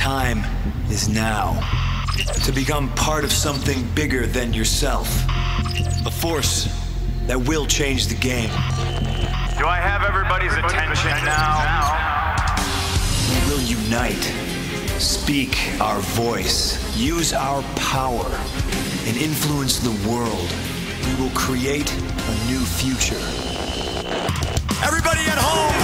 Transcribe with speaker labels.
Speaker 1: time is now. To become part of something bigger than yourself. A force that will change the game.
Speaker 2: Do I have everybody's attention now?
Speaker 1: We will unite, speak our voice, use our power, and influence the world. We will create a new future. Everybody at home!